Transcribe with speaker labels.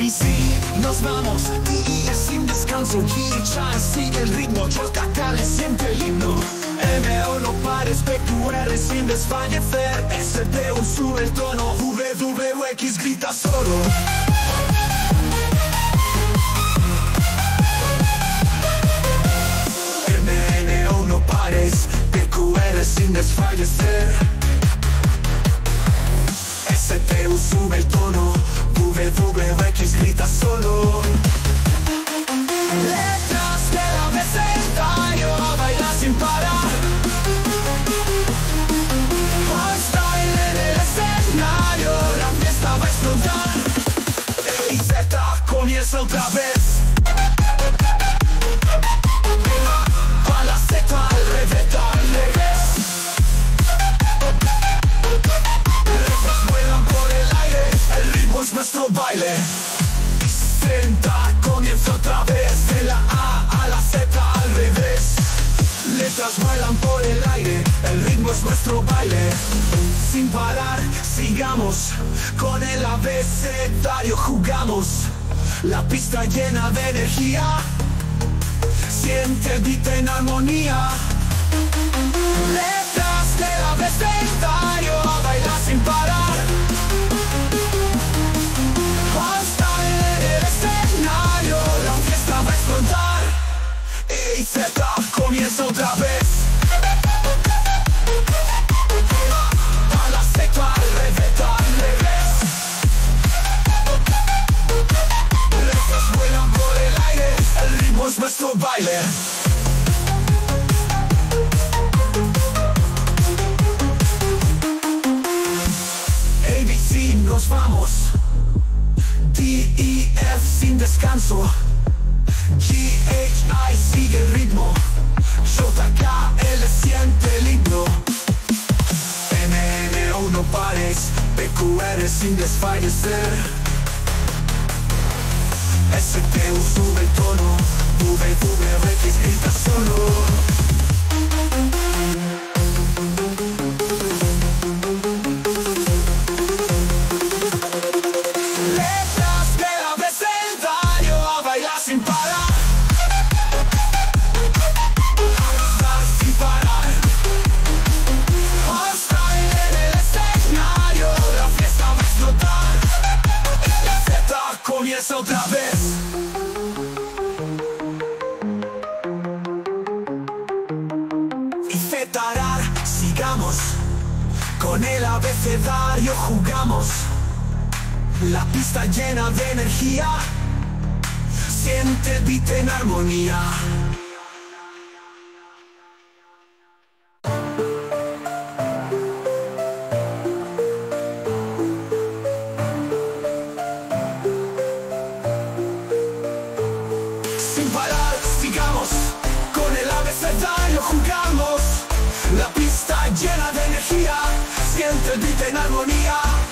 Speaker 1: ABC, nos vamos, DE sin descanso, G-Chan sigue el ritmo, J-K le siente el himno. MO no pares, PQR sin desfallecer, STU sube el tono, WX grita solo. MNO no pares, PQR sin desfallecer, STU sube el tono, WX grita solo. Letras del abecedario, a bailar sin parar. Hardstyle en el escenario, la fiesta va a explotar. E y Z comienza otra vez. A la Z al revés, al revés. Letras vuelan por el aire, el ritmo es nuestro baile. Comienza otra vez, de la A la Z al revés. Letras vuelan por el aire, el ritmo es nuestro baile. Sin parar, sigamos, con el abecedario jugamos. La pista llena de energía, siente el beat en armonía. Letras del abecedario, a bailar sin parar. E y Z comienza otra vez. A la Z al revés, al revés. Letras vuelan por el aire, el ritmo es nuestro baile. ABC nos vamos, DEF sin descanso, GHI sigue el ritmo, JKL siente el himno. MNO no pares, PQR sin desfallecer, STU sube el tono, WX grita solo. Comienza otra vez. Y fetarar, sigamos, con el abecedario jugamos. La pista llena de energía, siente el beat en armonía. Con el abecedario jugamos. La pista llena de energía, siente el beat en armonía.